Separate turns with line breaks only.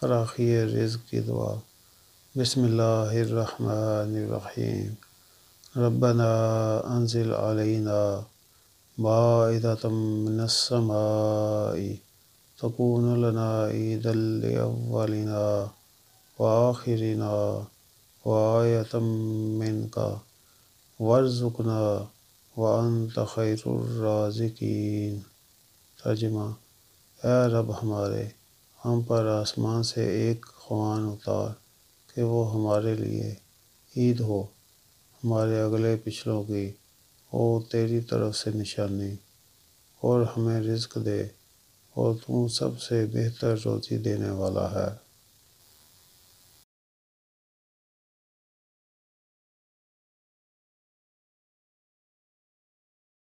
فراخی رزق کی دعا۔ بسم اللہ الرحمن الرحیم۔ ربنا انزل علینا مائدۃ من السماء تکون لنا عیدا لاولنا وآخرنا وآیۃ منک وارزقنا وانت خیر الرازقین۔ ترجمہ: اے رب ہمارے، ہم پر آسمان سے ایک خوان اتار کہ وہ ہمارے لیے عید ہو، ہمارے اگلے پچھلوں کی ہو تیری طرف سے نشانی، اور ہمیں رزق دے، اور تو سب سے بہتر روزی دینے والا ہے۔